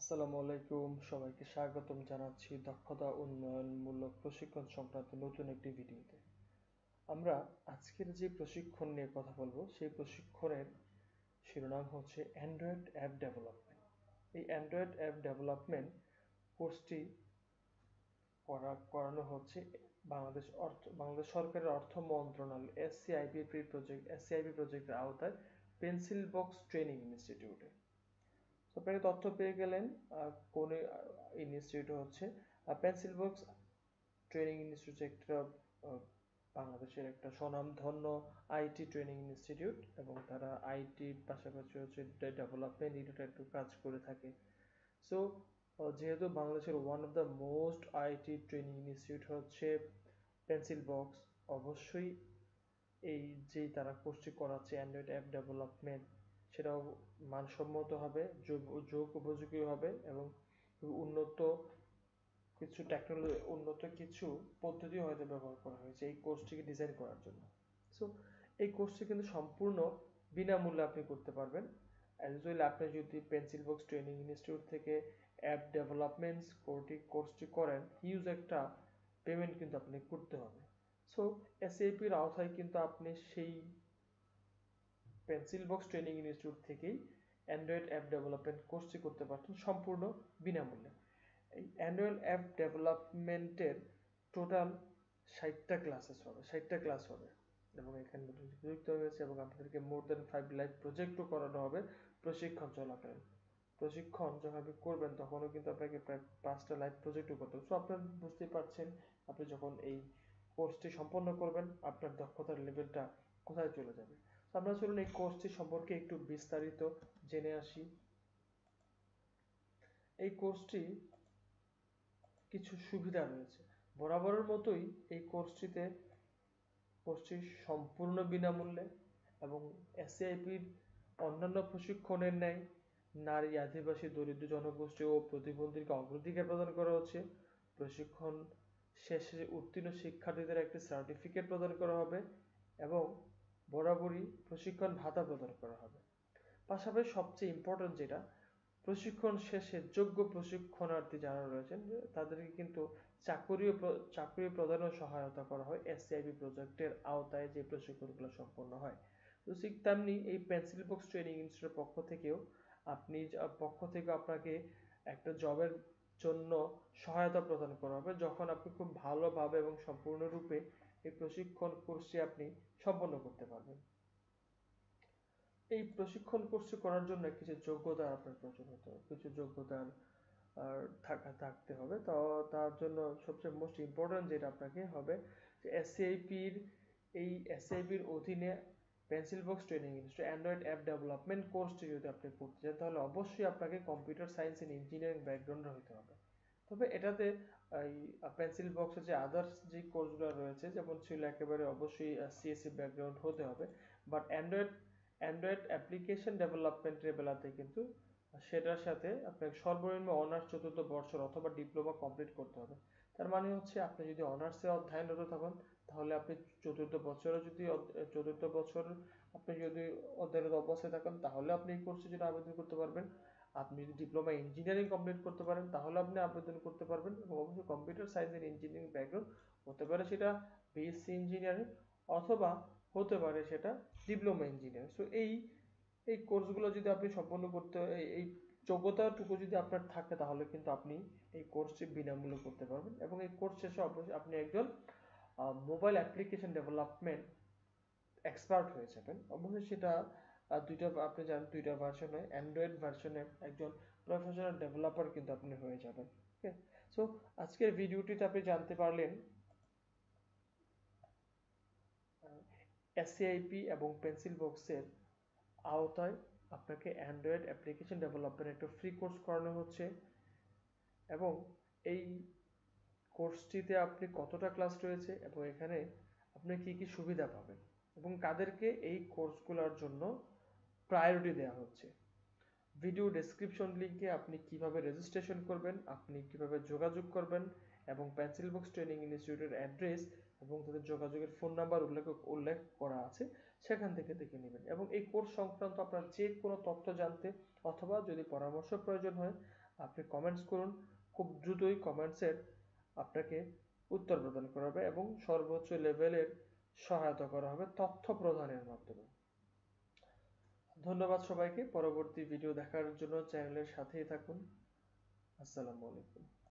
আসসালামু আলাইকুম, সবাইকে স্বাগতম জানাচ্ছি দক্ষতা উন্নয়নমূলক প্রশিক্ষণ সংক্রান্ত নতুন একটি ভিডিওতে। আমরা আজকের যে প্রশিক্ষণ নিয়ে কথা বলবো সেই প্রশিক্ষণের শিরোনাম হচ্ছে অ্যান্ড্রয়েড অ্যাপ ডেভেলপমেন্ট। এই অ্যান্ড্রয়েড অ্যাপ ডেভেলপমেন্ট কোর্সটি করানো হচ্ছে বাংলাদেশ সরকারের অর্থ মন্ত্রণালয় এসসিআইপি প্রজেক্টের আওতায় পেন্সিল বক্স ট্রেনিং ইনস্টিটিউটে। আপনারা তথ্য পেয়ে গেলেন কোন ইনস্টিটিউট হচ্ছে পেন্সিল বক্স ট্রেনিং ইনস্টিটিউট, একটা বাংলাদেশের একটা স্বনামধন্য আইটি ট্রেনিং ইনস্টিটিউট, এবং তারা আইটির পাশাপাশি হচ্ছে ডেভেলপমেন্ট রিলেটেড কাজ করে থাকে। সো যেহেতু বাংলাদেশের one of the most IT training institute হচ্ছে পেন্সিল বক্স, অবশ্যই এই যে তারা কোর্সটি করাচ্ছে অ্যান্ড্রয়েড অ্যাপ ডেভেলপমেন্ট, সেটাও মানসম্মত হবে, যোগ উপযোগী হবে, এবং উন্নত কিছু পদ্ধতি হয়তো ব্যবহার করা হয়েছে এই কোর্সটিকে ডিজাইন করার জন্য। সো এই কোর্সটি কিন্তু সম্পূর্ণ বিনামূল্যে আপনি করতে পারবেন। অ্যাজ আপনি যদি পেন্সিল বক্স ট্রেনিং ইনস্টিটিউট থেকে অ্যাপ ডেভেলপমেন্টস কোর্সটি করেন, হিউজ একটা পেমেন্ট কিন্তু আপনি করতে হবে। সো এসএপির আওতায় কিন্তু আপনি সেই পেন্সিল বক্স ট্রেনিং ইনস্টিটিউট থেকেই অ্যান্ড্রয়েড অ্যাপ ডেভেলপমেন্ট কোর্সটি করতে পারছেন সম্পূর্ণ বিনামূল্যে। এই অ্যান্ড্রয়েড অ্যাপ ডেভেলপমেন্টের টোটাল 60টা ক্লাস হবে, এবং এখানে যুক্ত হয়েছে, এবং আপনাদেরকে মোর দ্যান 5 লাইভ প্রজেক্টও করানো হবে প্রশিক্ষণ চলাকালীন। প্রশিক্ষণ যখন আপনি করবেন তখনও কিন্তু আপনাকে প্রায় 5টা লাইভ প্রজেক্টও করতে হবে। সো আপনারা বুঝতেই পারছেন, আপনি যখন এই কোর্সটি সম্পন্ন করবেন আপনার দক্ষতার লেভেলটা কোথায় চলে যাবে। আমরা চলুন এই কোর্সটি সম্পর্কে একটু বিস্তারিত জেনে আসি। এই কোর্সটি কিছু সুবিধা রয়েছে। বরাবরের মতোই এই কোর্সটি সম্পূর্ণ বিনামূল্যে, এবং এসএআইপির অন্যান্য প্রশিক্ষণের ন্যায় নারী, আদিবাসী, দরিদ্র জনগোষ্ঠী ও প্রতিবন্ধীকে অগ্রাধিকার প্রদান করা হচ্ছে। প্রশিক্ষণ শেষে উত্তীর্ণ শিক্ষার্থীদের একটি সার্টিফিকেট প্রদান করা হবে, এবং বরাবরই প্রশিক্ষণ ভাতা প্রদান করা হবে। পাশাপাশি সবচেয়ে ইম্পর্টেন্ট যেটা, প্রশিক্ষণ শেষে যোগ্য প্রশিক্ষণার্থী যারা রয়েছেন তাদেরকে কিন্তু চাকরি প্রদানেও সহায়তা করা হয় এসসিআইপি প্রজেক্টের আওতায় যে প্রশিক্ষণগুলো সম্পন্ন হয়। তো ঠিক তেমনি এই পেন্সিল বক্স ট্রেনিং ইনস্টিটিউটের পক্ষ থেকে আপনাকে একটা জবের জন্য সহায়তা প্রদান করা হবে, যখন আপনি খুব ভালোভাবে এবং সম্পূর্ণরূপে এই প্রশিক্ষণ কোর্সটি আপনি সম্পন্ন করতে পারবেন। এই প্রশিক্ষণ কোর্সটি করার জন্য কিছু যোগ্যতা আপনার প্রয়োজন হতে হবে, কিছু যোগ্যতার থাকতে হবে। তো তার জন্য সবচেয়ে মোস্ট ইম্পর্টেন্ট যেটা আপনাকে হবে যে এসএআইপির অধীনে pencil box training institute Android app development কোর্সটি যদি আপনি করতে চান, তাহলে অবশ্যই আপনাকে computer science and engineering background হতে হবে। তবে এটাতে এই পেন্সিল বক্সের যে আদার্স যে কোর্সগুলো রয়েছে, যেমন ছিল একেবারে অবশ্যই সিএসসি ব্যাকগ্রাউন্ড হতে হবে, বাট অ্যান্ড্রয়েড অ্যাপ্লিকেশন ডেভেলপমেন্টের বেলাতে কিন্তু সেটার সাথে আপনাকে সর্বনিম্ন অনার্স 4th বর্ষর অথবা ডিপ্লোমা কমপ্লিট করতে হবে। তার মানে হচ্ছে আপনি যদি অনার্সে অধ্যয়নরত থাকেন, তাহলে আপনি চতুর্থ বছর আপনি যদি অধ্যয়নরত অবস্থায় থাকেন, তাহলে আপনি এই কোর্সের জন্য আবেদন করতে পারবেন। আপনি যদি ডিপ্লোমা ইঞ্জিনিয়ারিং কমপ্লিট করতে পারেন, তাহলে আপনি আবেদন করতে পারবেন, এবং অবশ্যই computer science and engineering background হতে পারে সেটা বিএসসি ইঞ্জিনিয়ারিং, অথবা হতে পারে সেটা ডিপ্লোমা ইঞ্জিনিয়ার। সো এই কোর্সগুলো যদি আপনি সম্পন্ন করতে, এই যোগ্যতাটুকু যদি আপনার থাকে, তাহলে কিন্তু আপনি এই কোর্সটি বিনামূল্যে করতে পারবেন, এবং এই কোর্স শেষে অবশ্যই আপনি একজন মোবাইল অ্যাপ্লিকেশন ডেভেলপমেন্ট এক্সপার্ট হয়ে যাবেন। অবশ্যই সেটা আপনি জানেন দুইটা ভার্সন হয়, অ্যান্ড্রয়েড ভার্সনে একজন প্রফেশনাল ডেভেলপার কিন্তু আপনি হয়ে যাবেন। ওকে, সো আজকের ভিডিওটিতে আপনি জানতে পারলেন এসএআইপি এবং পেন্সিল বক্সের আওতায় আপনাকে অ্যান্ড্রয়েড অ্যাপ্লিকেশন ডেভেলপমেন্ট একটা ফ্রি কোর্স করানো হচ্ছে, এবং এই কোর্সটিতে আপনি কতটা ক্লাস রয়েছে, এবং এখানে আপনি কি কি সুবিধা পাবেন, এবং কাদেরকে এই কোর্সগুলোর জন্য প্রায়োরিটি দেওয়া হচ্ছে। ভিডিও ডেসক্রিপশন লিঙ্কে আপনি কিভাবে রেজিস্ট্রেশন করবেন, আপনি কিভাবে যোগাযোগ করবেন, এবং পেন্সিল বক্স ট্রেনিং ইনস্টিটিউটের অ্যাড্রেস এবং তাদের যোগাযোগের ফোন নাম্বার উল্লেখ করা আছে, সেখান থেকে দেখে নেবেন। এবং এই কোর্স সংক্রান্ত আপনার যে কোনো তথ্য জানতে অথবা যদি পরামর্শ প্রয়োজন হয়, আপনি কমেন্টস করুন, খুব দ্রুতই কমেন্টসের আপনাকে উত্তর প্রদান করা হবে এবং সর্বোচ্চ লেভেলের সহায়তা করা হবে তথ্য প্রদানের মাধ্যমে। ধন্যবাদ সবাইকে। পরবর্তী ভিডিও দেখার জন্য চ্যানেলের সাথেই থাকুন। আসসালামু আলাইকুম।